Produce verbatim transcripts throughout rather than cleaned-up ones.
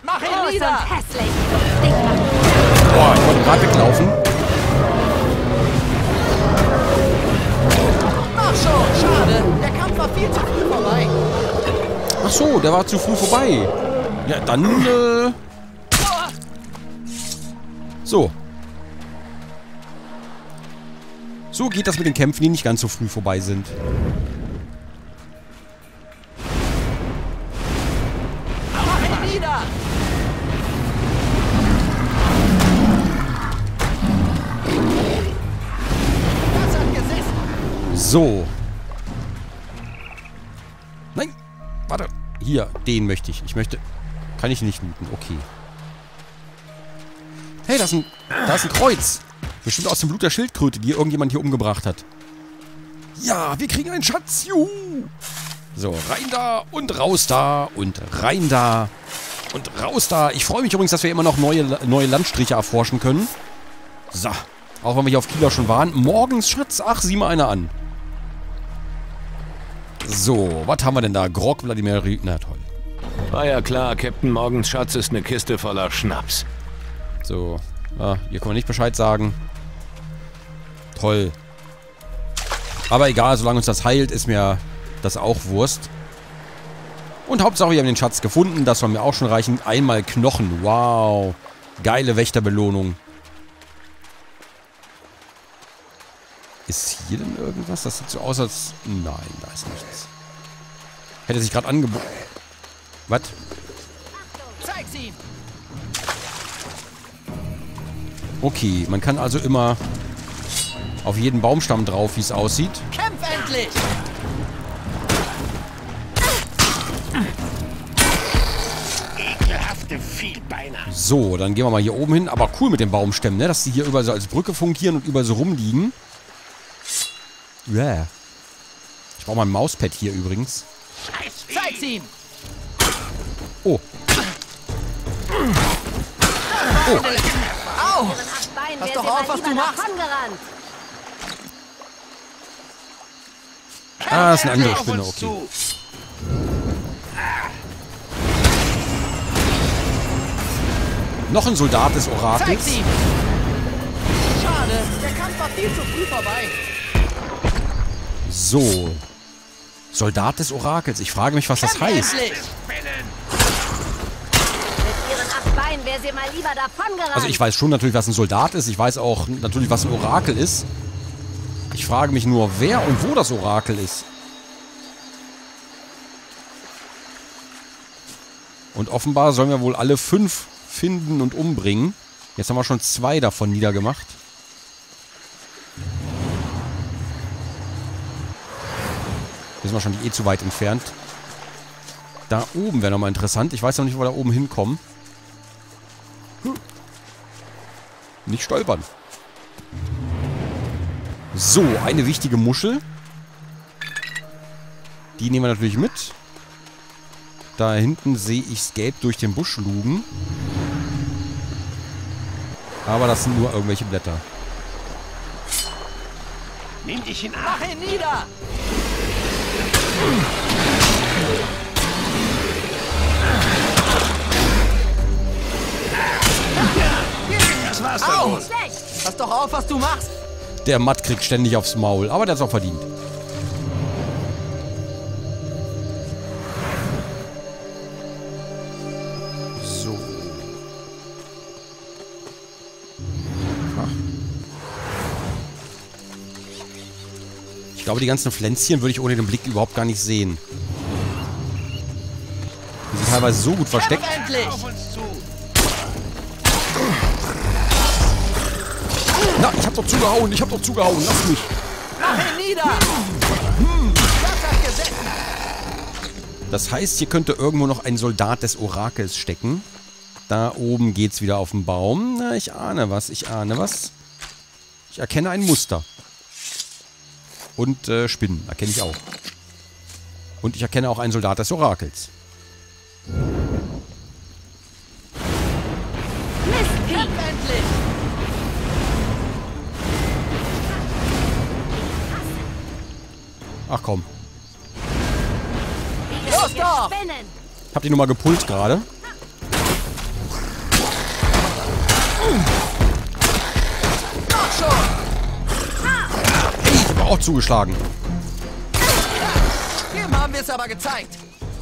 Mach ihn Groß nieder! und hässlich. Dick machen. Boah, ich wollte gerade weglaufen. Mach schon! Schade! Der Kampf war viel zu früh vorbei. Ach so, der war zu früh vorbei. Ja, dann, äh... So. So geht das mit den Kämpfen, die nicht ganz so früh vorbei sind. Mach ihn nieder! Das hat gesessen! So. Nein. Warte. Hier, den möchte ich. Ich möchte... Kann ich nicht looten. Okay. Hey, da ist ein... Da ist ein Kreuz. Bestimmt aus dem Blut der Schildkröte, die irgendjemand hier umgebracht hat. Ja, wir kriegen einen Schatz. Juhu. So, rein da und raus da und rein da und raus da. Ich freue mich übrigens, dass wir immer noch neue, neue Landstriche erforschen können. So. Auch wenn wir hier auf Kieler schon waren. Morgens Schatz. Ach, sieh mal einer an. So, was haben wir denn da? Grog, Wladimir, na toll. War ja klar, Captain Morgens Schatz ist eine Kiste voller Schnaps. So, ah, hier können wir nicht Bescheid sagen. Toll. Aber egal, solange uns das heilt, ist mir das auch Wurst. Und Hauptsache, wir haben den Schatz gefunden. Das soll mir auch schon reichen. Einmal Knochen. Wow. Geile Wächterbelohnung. Ist hier denn irgendwas? Das sieht so aus, als... Nein, da ist nichts. Hätte sich gerade angeboten. Was? Zeig's ihm! Okay, man kann also immer auf jeden Baumstamm drauf, wie es aussieht. Kämpf endlich! Ekelhafte Vielbeiner. So, dann gehen wir mal hier oben hin. Aber cool mit den Baumstämmen, ne? Dass die hier überall so als Brücke fungieren und überall so rumliegen. Yeah. Ich brauche mal ein Mauspad hier übrigens. Zeig's ihm! Oh. Oh. Au! Bein Pass wär doch sie auf, mal was lieber du machst. davongerannt. Ah, das ist eine andere Spinne, okay. Noch ein Soldat des Orakels. Zeig's ihm! Schade, der Kampf war viel zu früh vorbei. So. Soldat des Orakels. Ich frage mich, was das Kämpf heißt. endlich! Mit ihren acht Beinen wäre sie mal lieber davongerannt. Also ich weiß schon natürlich, was ein Soldat ist. Ich weiß auch natürlich, was ein Orakel ist. Ich frage mich nur, wer und wo das Orakel ist. Und offenbar sollen wir wohl alle fünf finden und umbringen. Jetzt haben wir schon zwei davon niedergemacht. Hier sind wir schon eh zu weit entfernt. Da oben wäre nochmal interessant. Ich weiß noch nicht, wo wir da oben hinkommen. Hm. Nicht stolpern. So, eine wichtige Muschel. Die nehmen wir natürlich mit. Da hinten sehe ich es gelb durch den Busch lugen. Aber das sind nur irgendwelche Blätter. Nimm dich in Mach ihn nieder! Das war's Au! dann wohl. Pass doch auf, was du machst! Der Matt kriegt ständig aufs Maul. Aber der hat es auch verdient. So. Ach. Ich glaube, die ganzen Pflänzchen würde ich ohne den Blick überhaupt gar nicht sehen. Die sind teilweise so gut versteckt. Kämpf endlich! Auf uns zu. Na, ich hab doch zugehauen, ich hab doch zugehauen, lass mich. Mach ihn nieder! Hm, das hat gesessen! Das heißt, hier könnte irgendwo noch ein Soldat des Orakels stecken. Da oben geht's wieder auf den Baum. Na, ich ahne was, ich ahne was. Ich erkenne ein Muster. Und äh, Spinnen erkenne ich auch. Und ich erkenne auch einen Soldat des Orakels. Kämpf endlich! Ach komm. Los doch! Spinnen. Habt ihr nur mal gepult gerade? auch zugeschlagen. Dem haben wir es aber gezeigt.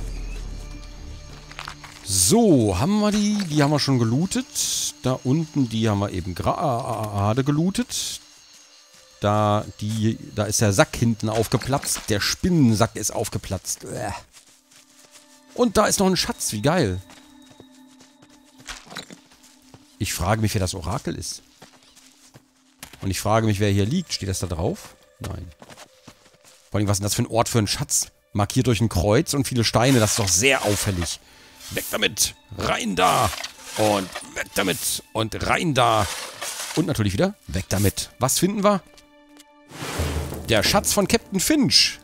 So, haben wir die? Die haben wir schon gelootet. Da unten, die haben wir eben gerade gelootet. Da, die, da ist der Sack hinten aufgeplatzt. Der Spinnensack ist aufgeplatzt. Und da ist noch ein Schatz. Wie geil. Ich frage mich, wer das Orakel ist. Und ich frage mich, wer hier liegt. Steht das da drauf? Nein. Vor allem, was ist denn das für ein Ort für einen Schatz? Markiert durch ein Kreuz und viele Steine. Das ist doch sehr auffällig. Weg damit. Rein da. Und weg damit. Und rein da. Und natürlich wieder weg damit. Was finden wir? Der Schatz von Captain Finch.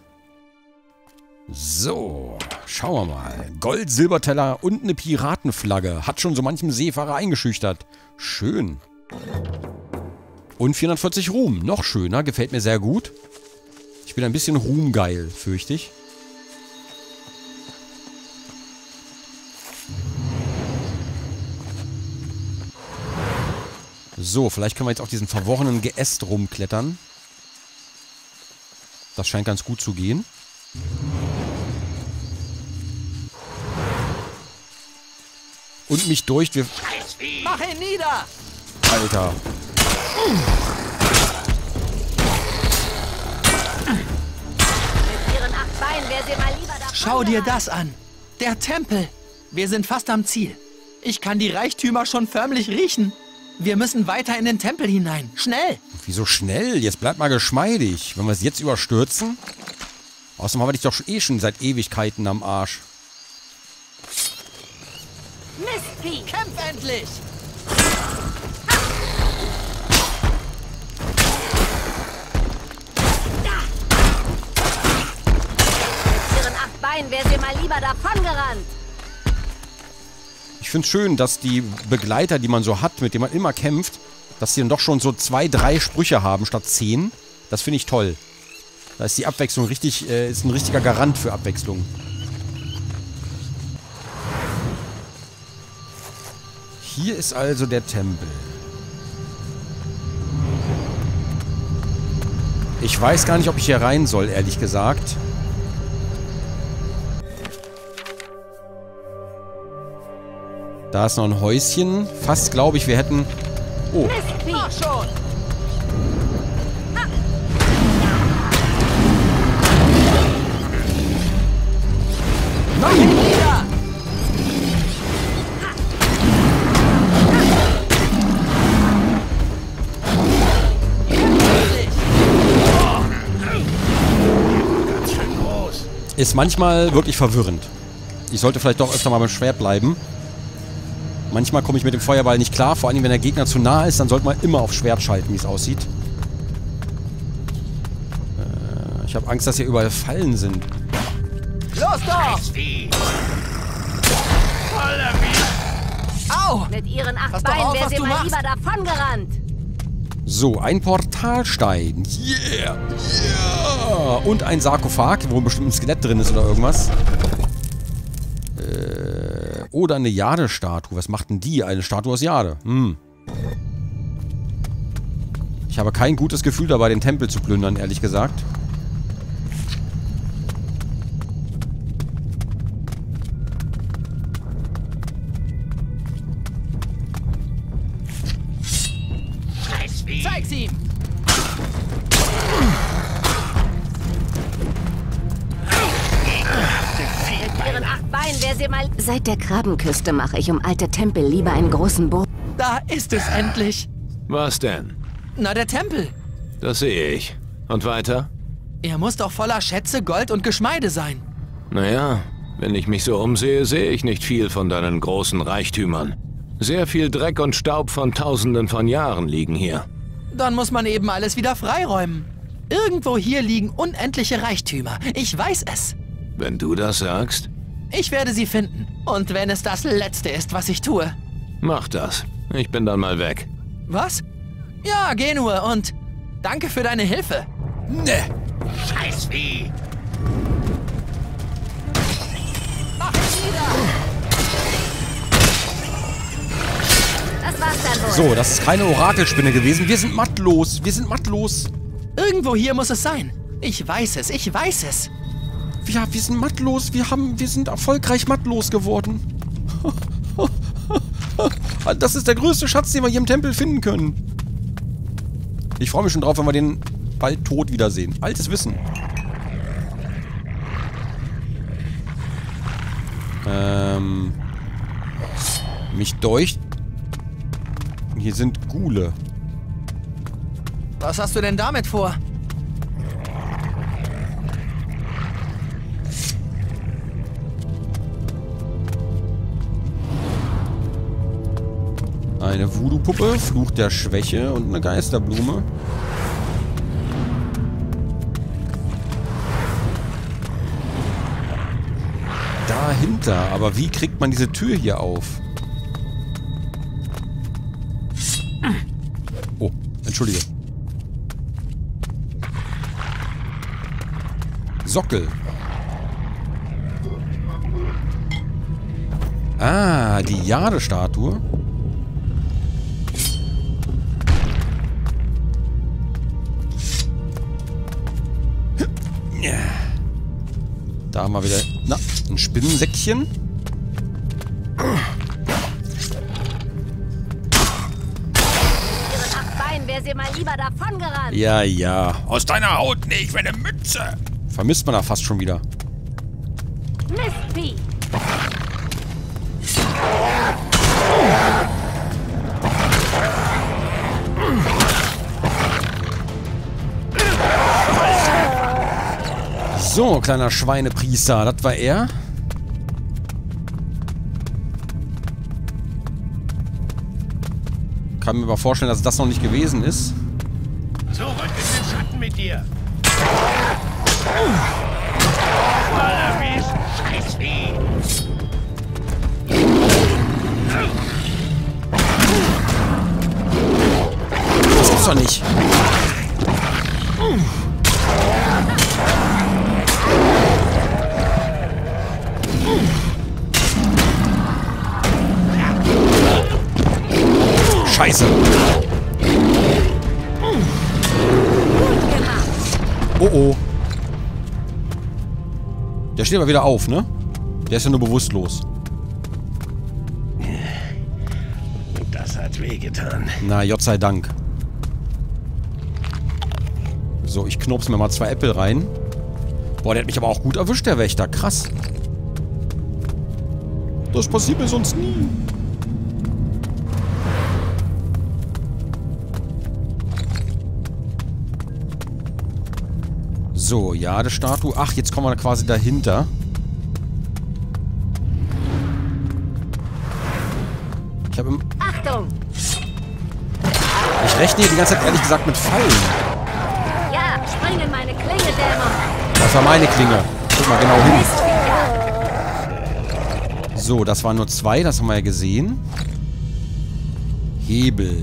So, schauen wir mal. Gold, Silberteller und eine Piratenflagge. Hat schon so manchem Seefahrer eingeschüchtert. Schön. Und vierhundertvierzig Ruhm. Noch schöner. Gefällt mir sehr gut. Ich bin ein bisschen ruhmgeil, fürchte ich. So, vielleicht können wir jetzt auf diesen verworrenen Geäst rumklettern. Das scheint ganz gut zu gehen. Und mich durch... Wir Mach ihn nieder! Alter. Mit ihren acht Beinen wäre sie mal lieber davon Schau dir gerannt. das an. Der Tempel. Wir sind fast am Ziel. Ich kann die Reichtümer schon förmlich riechen. Wir müssen weiter in den Tempel hinein. Schnell! Wieso schnell? Jetzt bleib mal geschmeidig. Wenn wir es jetzt überstürzen... Außerdem haben wir dich doch eh schon seit Ewigkeiten am Arsch. Mistvieh! Kämpf endlich! Mit ihren acht Beinen wäre sie mal lieber davon gerannt. Ich finde es schön, dass die Begleiter, die man so hat, mit denen man immer kämpft, dass sie dann doch schon so zwei, drei Sprüche haben statt zehn. Das finde ich toll. Da ist die Abwechslung richtig, äh, ist ein richtiger Garant für Abwechslung. Hier ist also der Tempel. Ich weiß gar nicht, ob ich hier rein soll, ehrlich gesagt. Da ist noch ein Häuschen. Fast glaube ich, wir hätten... Oh. Mistvieh! Mach schon! Nein! Nieder! Ganz schön groß. Ist manchmal wirklich verwirrend. Ich sollte vielleicht doch öfter mal beim Schwert bleiben. Manchmal komme ich mit dem Feuerball nicht klar. Vor allem, wenn der Gegner zu nah ist, dann sollte man immer auf Schwert schalten, wie es aussieht. Äh, ich habe Angst, dass hier überall Fallen sind. Los doch! Wie? Voller Wie. Au! Mit ihren acht Pass doch Beinen auf, wäre was sie du mal machst. lieber davon gerannt. So, ein Portalstein. Yeah! Yeah! Und ein Sarkophag, wo bestimmt ein Skelett drin ist oder irgendwas. Äh, oder eine Jade-Statue. Was macht denn die? Eine Statue aus Jade. Hm. Ich habe kein gutes Gefühl dabei, den Tempel zu plündern, ehrlich gesagt. Zeig's ihm! Mit ihren acht Beinen wäre sie mal... Seit der Krabbenküste mache ich um alte Tempel lieber einen großen Bogen. Da ist es endlich! Was denn? Na, der Tempel. Das sehe ich. Und weiter? Er muss doch voller Schätze, Gold und Geschmeide sein. Naja, wenn ich mich so umsehe, sehe ich nicht viel von deinen großen Reichtümern. Sehr viel Dreck und Staub von Tausenden von Jahren liegen hier. Dann muss man eben alles wieder freiräumen. Irgendwo hier liegen unendliche Reichtümer. Ich weiß es. Wenn du das sagst, Ich werde sie finden. Und wenn es das Letzte ist, was ich tue. mach das. Ich bin dann mal weg. Was? Ja, geh nur und danke für deine Hilfe. Ne. Scheiß Wie. Mach es wieder! Das war's dann wohl. So, das ist keine Orakelspinne gewesen. Wir sind mattlos. Wir sind mattlos. Irgendwo hier muss es sein. Ich weiß es, ich weiß es. Ja, wir sind mattlos. Wir haben, wir sind erfolgreich mattlos geworden. Das ist der größte Schatz, den wir hier im Tempel finden können. Ich freue mich schon drauf, wenn wir den bald tot wiedersehen. Altes Wissen. Ähm... Mich deucht... Hier sind Ghule. Was hast du denn damit vor? Eine Voodoo-Puppe, Fluch der Schwäche und eine Geisterblume. Dahinter. Aber wie kriegt man diese Tür hier auf? Oh, entschuldige. Sockel. Ah, die Jade-Statue. Da haben wir wieder... Na, ein Spinnensäckchen. Wäre sie mal lieber davon gerannt. Ja, ja. Aus deiner Haut nicht, wenn eine Mütze. Vermisst man da fast schon wieder. Mistvieh. So, kleiner Schweinepriester. Das war er. Kann mir aber vorstellen, dass das noch nicht gewesen ist. Zurück in den Schatten mit dir. Allerwies, Scheißvieh. Das gibt's doch nicht. Scheiße. Oh oh. Der steht aber wieder auf, ne? Der ist ja nur bewusstlos. Das hat wehgetan. Na, Gott sei Dank. So, ich knopse mir mal zwei Äpfel rein. Boah, der hat mich aber auch gut erwischt, der Wächter. Krass. Das passiert mir sonst nie. So, Jade-Statue. Ach, jetzt kommen wir quasi dahinter. Ich habe im... Achtung! Ich rechne hier die ganze Zeit ehrlich gesagt mit Fallen. Ja, spring in meine Klinge, Dämon. Das war meine Klinge. Guck mal genau hin. Mistviecher. So, das waren nur zwei. Das haben wir ja gesehen. Hebel.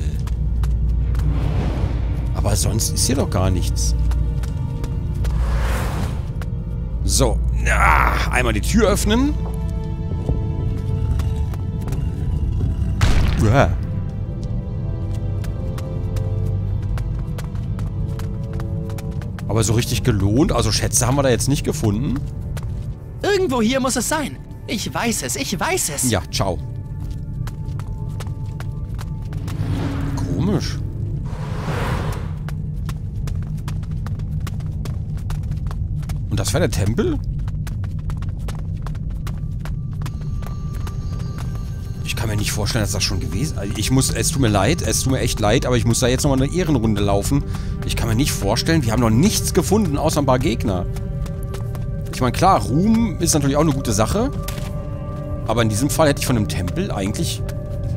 Aber sonst ist hier doch gar nichts. So. Ah, einmal die Tür öffnen. Uah. Aber so richtig gelohnt. Also Schätze haben wir da jetzt nicht gefunden. Irgendwo hier muss es sein. Ich weiß es, ich weiß es. Ja, ciao. Komisch. Und das war der Tempel? Ich kann mir nicht vorstellen, dass das schon gewesen ist. Ich muss, es tut mir leid, es tut mir echt leid, aber ich muss da jetzt nochmal eine Ehrenrunde laufen. Ich kann mir nicht vorstellen, wir haben noch nichts gefunden, außer ein paar Gegner. Ich meine, klar, Ruhm ist natürlich auch eine gute Sache. Aber in diesem Fall hätte ich von dem Tempel eigentlich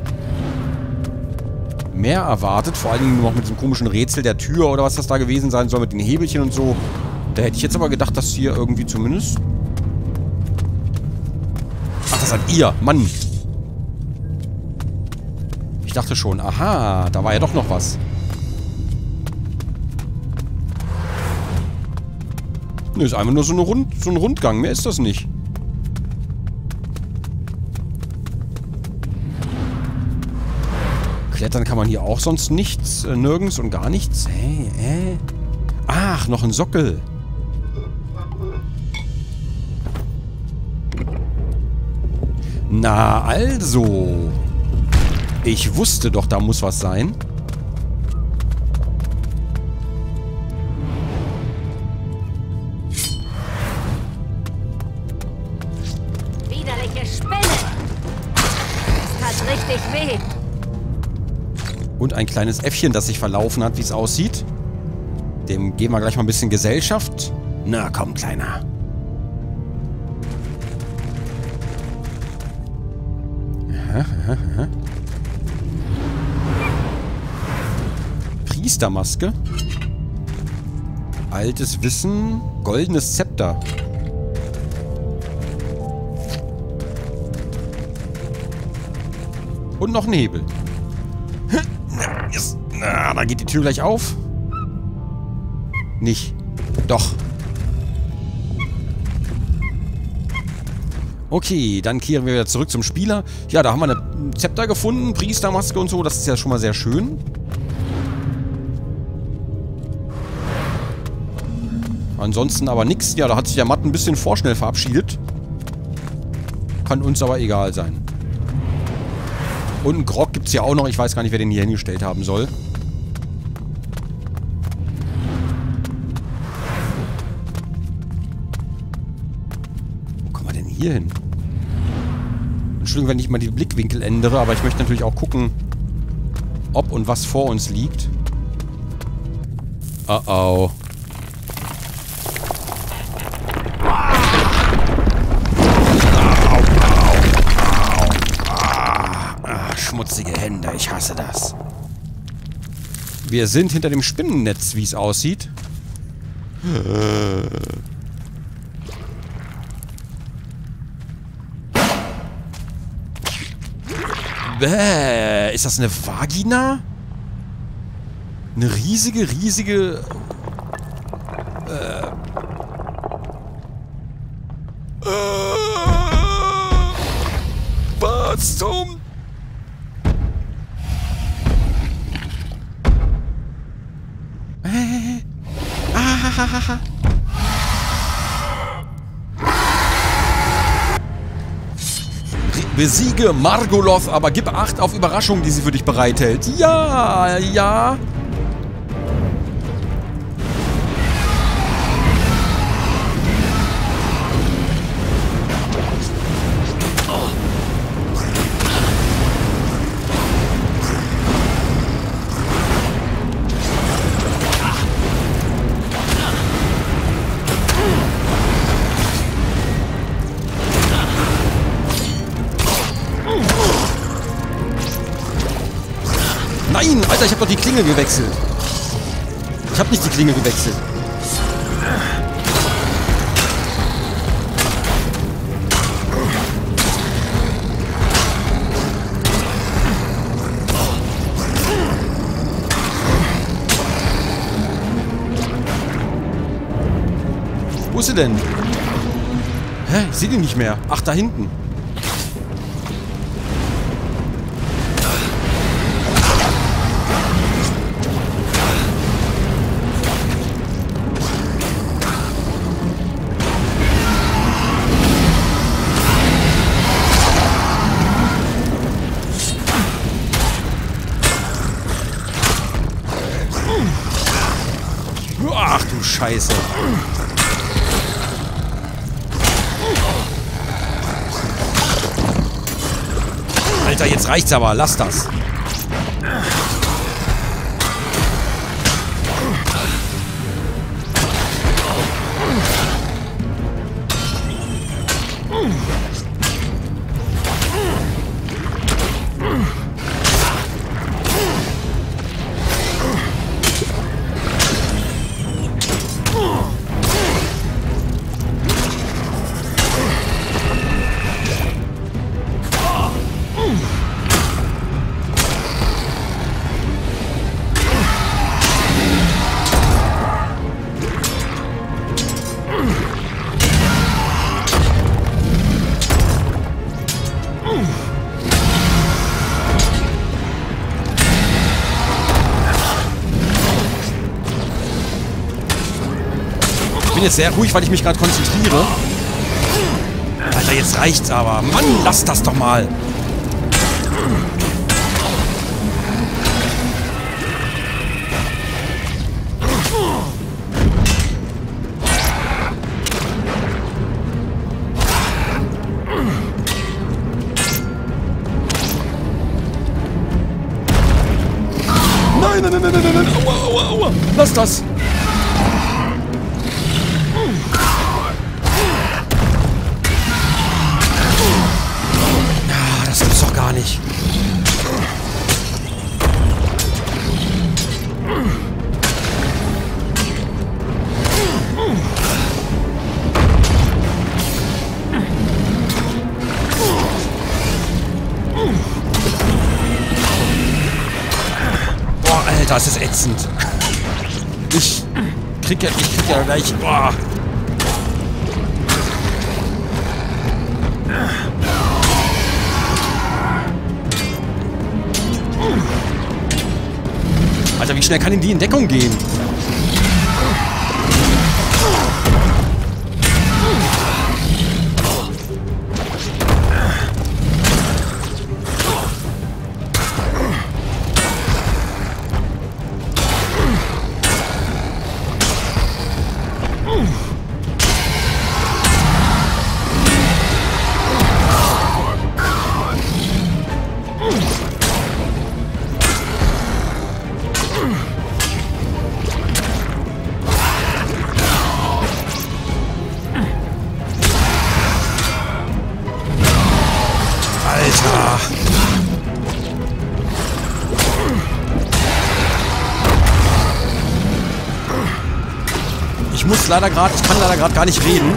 mehr erwartet. Vor allen Dingen noch mit diesem komischen Rätsel der Tür oder was das da gewesen sein soll, mit den Hebelchen und so. Da hätte ich jetzt aber gedacht, dass hier irgendwie zumindest... Ach, das seid ihr, Mann. Ich dachte schon, aha, da war ja doch noch was. Nö, ist einfach nur so, eine Rund, so ein Rundgang, mehr ist das nicht. Klettern kann man hier auch sonst nichts, äh, nirgends und gar nichts. Hä, hä? Ach, noch ein Sockel. Na, also. Ich wusste doch, da muss was sein. Widerliche Spinne. Das tat richtig weh. Und ein kleines Äffchen, das sich verlaufen hat, wie es aussieht. Dem geben wir gleich mal ein bisschen Gesellschaft. Na komm, Kleiner. Aha, aha, aha. Priestermaske. Altes Wissen. Goldenes Zepter. Und noch ein Hebel. Na, da geht die Tür gleich auf. Nicht. Doch. Okay, dann kehren wir wieder zurück zum Spieler. Ja, da haben wir eine Zepter gefunden, Priestermaske und so. Das ist ja schon mal sehr schön. Ansonsten aber nichts. Ja, da hat sich der Matt ein bisschen vorschnell verabschiedet. Kann uns aber egal sein. Und einen Grog gibt es ja auch noch. Ich weiß gar nicht, wer den hier hingestellt haben soll. Wo kommen wir denn hier hin? Entschuldigung, wenn ich mal die Blickwinkel ändere, aber ich möchte natürlich auch gucken, ob und was vor uns liegt. Oh oh. Schmutzige Hände, ich hasse das. Wir sind hinter dem Spinnennetz, wie es aussieht. Bäh, ist das eine Vagina? Eine riesige, riesige... Äh... Äh... Was zum... Besiege Margoloth, aber gib Acht auf Überraschungen, die sie für dich bereithält. Ja, ja. Nein, Alter, ich habe doch die Klinge gewechselt. Ich habe nicht die Klinge gewechselt. Wo ist sie denn? Hä? Ich sehe die nicht mehr. Ach, da hinten. Ach du Scheiße. Alter, jetzt reicht's aber. Lass das. bin jetzt sehr ruhig, weil ich mich gerade konzentriere. Alter, jetzt reicht's aber. Mann, lass das doch mal. Nein, nein, nein, nein, nein, nein. Aua, aua, aua. Lass das. Ja, das gibt's doch gar nicht. Das ist ätzend. Ich krieg ja, ich krieg ja gleich. Boah. Alter, wie schnell kann denn die in Deckung gehen? Ich muss leider gerade, ich kann leider gerade gar nicht reden.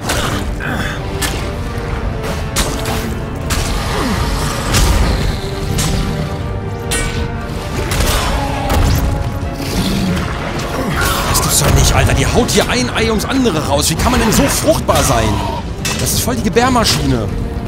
Das gibt's doch nicht, Alter. Die haut hier ein Ei ums andere raus. Wie kann man denn so fruchtbar sein? Das ist voll die Gebärmaschine.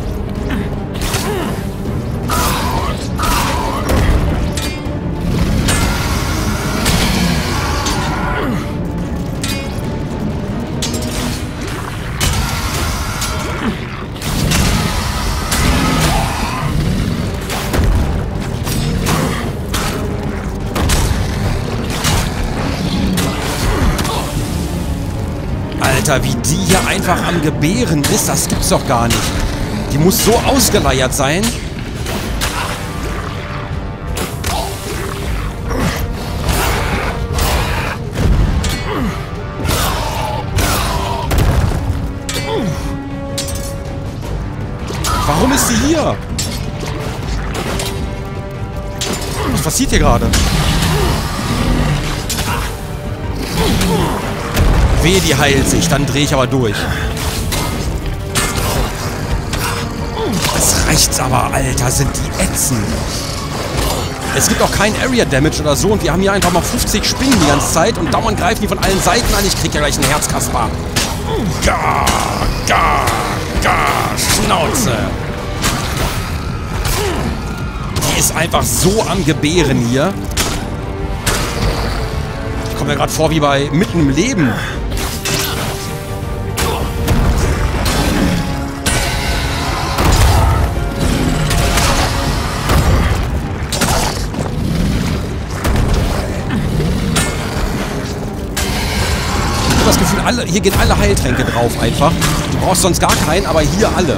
Alter, wie die hier einfach am Gebären ist, das gibt's doch gar nicht. Die muss so ausgeleiert sein. Warum ist sie hier? Was passiert hier gerade? Wehe, die heilt sich, dann drehe ich aber durch. Das reicht's aber, Alter, sind die ätzend. Es gibt auch keinen Area Damage oder so und wir haben hier einfach mal fünfzig Spinnen die ganze Zeit und dauernd greifen die von allen Seiten an. Ich krieg ja gleich einen Herzkasper. Ga, ga, ga, Schnauze. Die ist einfach so am Gebären hier. Ich komme mir gerade vor wie bei Mitten im Leben. Das Gefühl, alle, hier gehen alle Heiltränke drauf einfach. Du brauchst sonst gar keinen, aber hier alle.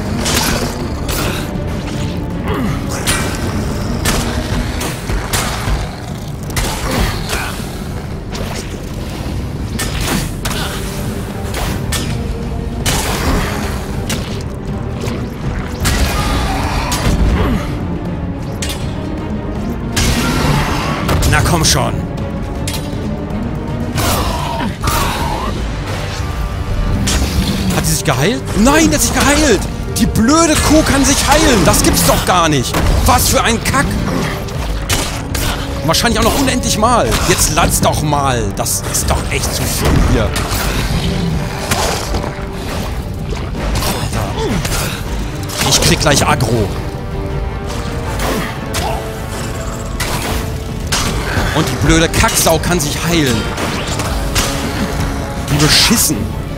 Na komm schon. Hat sie sich geheilt? Nein, die hat sich geheilt! Die blöde Kuh kann sich heilen! Das gibt's doch gar nicht! Was für ein Kack! Wahrscheinlich auch noch unendlich mal. Jetzt lass doch mal! Das ist doch echt zu viel hier. Alter. Ich krieg gleich Aggro. Und die blöde Kacksau kann sich heilen. Wie beschissen.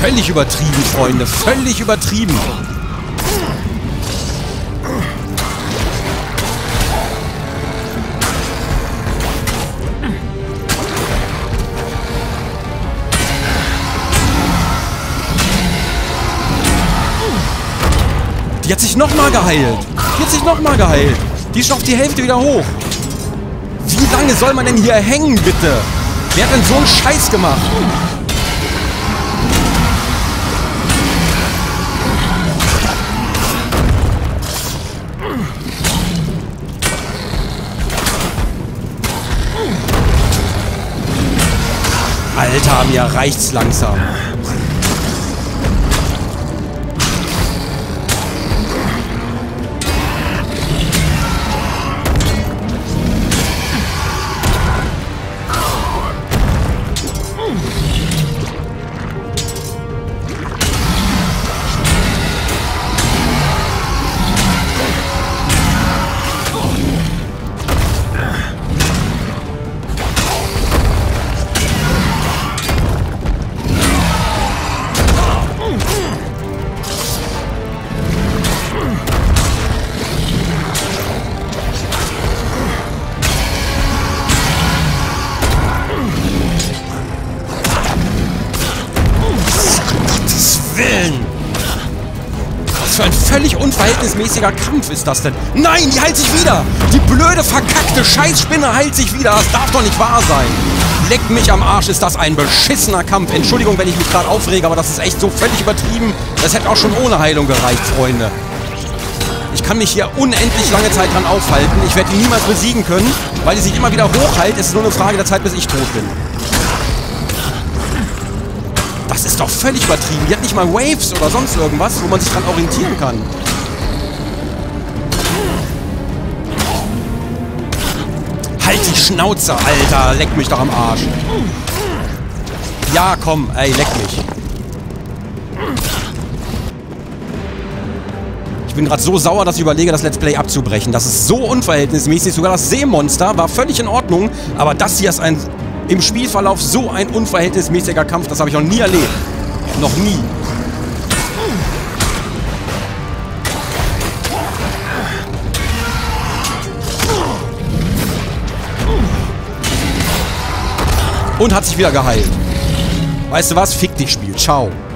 Völlig übertrieben, Freunde. Völlig übertrieben. Die hat sich nochmal geheilt. Die hat sich nochmal geheilt. Die ist schon auf die Hälfte wieder hoch. Wie lange soll man denn hier hängen, bitte? Wer hat denn so einen Scheiß gemacht? Alter, mir reicht's langsam. Was für ein völlig unverhältnismäßiger Kampf ist das denn? Nein, die heilt sich wieder! Die blöde, verkackte Scheißspinne heilt sich wieder! Das darf doch nicht wahr sein! Leck mich am Arsch, ist das ein beschissener Kampf. Entschuldigung, wenn ich mich gerade aufrege, aber das ist echt so völlig übertrieben. Das hätte auch schon ohne Heilung gereicht, Freunde. Ich kann mich hier unendlich lange Zeit dran aufhalten. Ich werde ihn niemals besiegen können, weil die sich immer wieder hochheilt. Es ist nur eine Frage der Zeit, bis ich tot bin. Das ist doch völlig übertrieben. Die hat nicht mal Waves oder sonst irgendwas, wo man sich dran orientieren kann. Halt die Schnauze, Alter. Leck mich doch am Arsch. Ja, komm. Ey, leck mich. Ich bin gerade so sauer, dass ich überlege, das Let's Play abzubrechen. Das ist so unverhältnismäßig. Sogar das Seemonster war völlig in Ordnung. Aber das hier ist ein... im Spielverlauf so ein unverhältnismäßiger Kampf, das habe ich noch nie erlebt. Noch nie. Und hat sich wieder geheilt. Weißt du was? Fick dich, Spiel. Ciao.